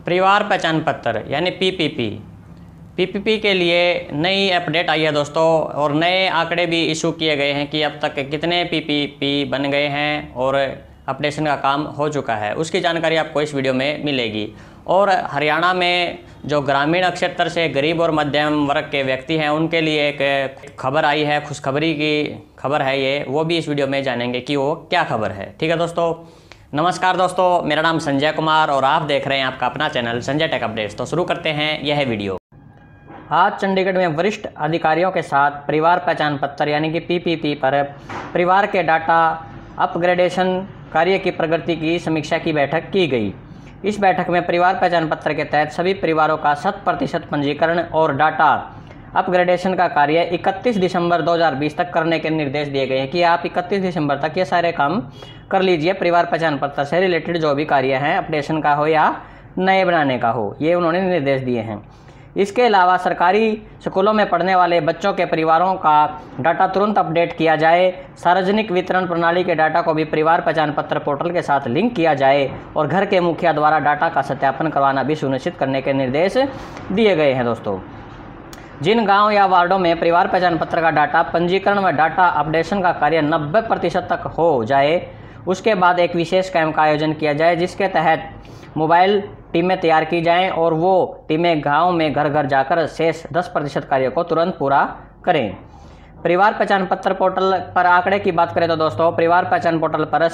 परिवार पहचान पत्र यानी पीपीपी के लिए नई अपडेट आई है दोस्तों, और नए आंकड़े भी इशू किए गए हैं कि अब तक कितने पीपीपी बन गए हैं और अपडेशन का काम हो चुका है। उसकी जानकारी आपको इस वीडियो में मिलेगी। और हरियाणा में जो ग्रामीण क्षेत्र से गरीब और मध्यम वर्ग के व्यक्ति हैं उनके लिए एक खबर आई है, खुशखबरी की खबर है ये, वो भी इस वीडियो में जानेंगे कि वो क्या खबर है। ठीक है दोस्तों, नमस्कार दोस्तों, मेरा नाम संजय कुमार और आप देख रहे हैं आपका अपना चैनल संजय टेक अपडेट्स। तो शुरू करते हैं यह वीडियो। आज चंडीगढ़ में वरिष्ठ अधिकारियों के साथ परिवार पहचान पत्र यानी कि पीपीपी पर परिवार के डाटा अपग्रेडेशन कार्य की प्रगति की समीक्षा की बैठक की गई। इस बैठक में परिवार पहचान पत्र के तहत सभी परिवारों का 100% पंजीकरण और डाटा अपग्रेडेशन का कार्य 31 दिसंबर 2020 तक करने के निर्देश दिए गए हैं कि आप 31 दिसंबर तक ये सारे काम कर लीजिए। परिवार पहचान पत्र से रिलेटेड जो भी कार्य हैं, अपडेशन का हो या नए बनाने का हो, ये उन्होंने निर्देश दिए हैं। इसके अलावा सरकारी स्कूलों में पढ़ने वाले बच्चों के परिवारों का डाटा तुरंत अपडेट किया जाए। सार्वजनिक वितरण प्रणाली के डाटा को भी परिवार पहचान पत्र पोर्टल के साथ लिंक किया जाए और घर के मुखिया द्वारा डाटा का सत्यापन करवाना भी सुनिश्चित करने के निर्देश दिए गए हैं। दोस्तों, जिन गांव या वार्डों में परिवार पहचान पत्र का डाटा पंजीकरण व डाटा अपडेशन का कार्य 90% तक हो जाए, उसके बाद एक विशेष कैंप का आयोजन किया जाए जिसके तहत मोबाइल टीमें तैयार की जाएं और वो टीमें गांव में घर घर जाकर शेष 10% कार्य को तुरंत पूरा करें। परिवार पहचान पत्र पोर्टल पर आंकड़े की बात करें तो दोस्तों, परिवार पहचान पोर्टल पर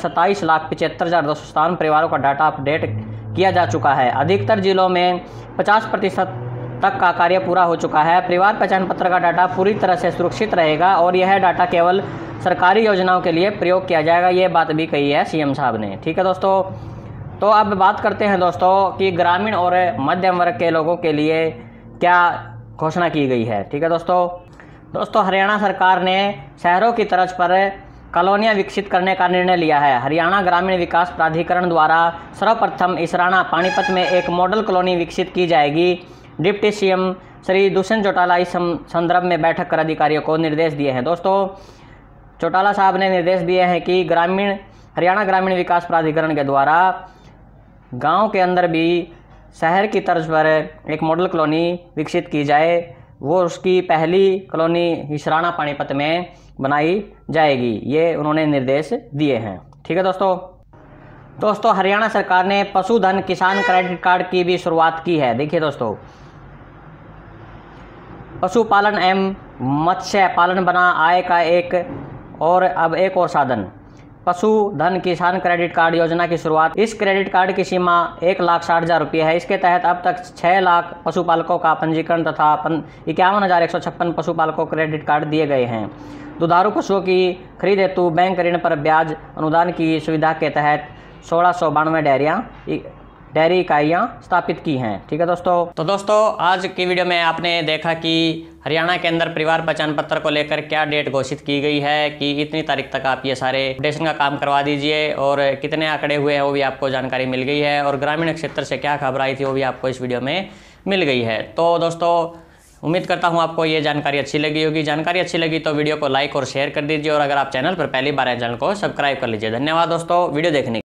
27,75,257 परिवारों का डाटा अपडेट किया जा चुका है। अधिकतर जिलों में 50% तक का कार्य पूरा हो चुका है। परिवार पहचान पत्र का डाटा पूरी तरह से सुरक्षित रहेगा और यह डाटा केवल सरकारी योजनाओं के लिए प्रयोग किया जाएगा। ये बात भी कही है सीएम साहब ने। ठीक है दोस्तों, तो अब बात करते हैं दोस्तों कि ग्रामीण और मध्यम वर्ग के लोगों के लिए क्या घोषणा की गई है। ठीक है दोस्तों, हरियाणा सरकार ने शहरों की तर्ज पर कॉलोनियाँ विकसित करने का निर्णय लिया है। हरियाणा ग्रामीण विकास प्राधिकरण द्वारा सर्वप्रथम इसराना पानीपत में एक मॉडल कॉलोनी विकसित की जाएगी। डिप्टी सीएम श्री दुष्यंत चौटाला इस संदर्भ में बैठक कर अधिकारियों को निर्देश दिए हैं। दोस्तों, चौटाला साहब ने निर्देश दिए हैं कि हरियाणा ग्रामीण विकास प्राधिकरण के द्वारा गांव के अंदर भी शहर की तर्ज पर एक मॉडल कॉलोनी विकसित की जाए। वो उसकी पहली कॉलोनी इसराना पानीपत में बनाई जाएगी, ये उन्होंने निर्देश दिए हैं। ठीक है दोस्तों, हरियाणा सरकार ने पशुधन किसान क्रेडिट कार्ड की भी शुरुआत की है। देखिए दोस्तों, पशुपालन एवं मत्स्य पालन बना आय का एक और साधन। पशुधन किसान क्रेडिट कार्ड योजना की शुरुआत। इस क्रेडिट कार्ड की सीमा 1,60,000 रुपये है। इसके तहत अब तक 6 लाख पशुपालकों का पंजीकरण तथा 51,156 पशुपालकों को क्रेडिट कार्ड दिए गए हैं। दुधारू पशुओं की खरीद हेतु बैंक ऋण पर ब्याज अनुदान की सुविधा के तहत 1692 डेयरी इकाइयाँ स्थापित की हैं। ठीक है दोस्तों, आज की वीडियो में आपने देखा कि हरियाणा के अंदर परिवार पहचान पत्र को लेकर क्या डेट घोषित की गई है कि इतनी तारीख तक आप ये सारे अपडेशन का काम करवा दीजिए, और कितने आंकड़े हुए हैं वो भी आपको जानकारी मिल गई है, और ग्रामीण क्षेत्र से क्या खबर आई थी वो भी आपको इस वीडियो में मिल गई है। तो दोस्तों, उम्मीद करता हूँ आपको ये जानकारी अच्छी लगी होगी। जानकारी अच्छी लगी तो वीडियो को लाइक और शेयर कर दीजिए, और अगर आप चैनल पर पहली बार हैं चैनल को सब्सक्राइब कर लीजिए। धन्यवाद दोस्तों वीडियो देखने